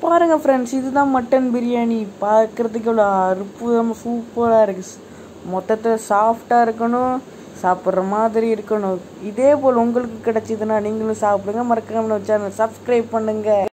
பாருங்கள் ஃப்ரெண்ட்ஸ், இதுதான் மட்டன் பிரியாணி. பார்க்குறதுக்கு இவ்வளோ அற்புதமாக சூப்பராக இருக்குது. மொத்தத்தில் சாஃப்டாக இருக்கணும், சாப்பிட்ற மாதிரி இருக்கணும். இதே போல் உங்களுக்கு கிடைச்சிதுன்னா நீங்களும் சாப்பிடுங்க. மறக்காம நம்ம சேனல் சப்ஸ்கிரைப் பண்ணுங்கள்.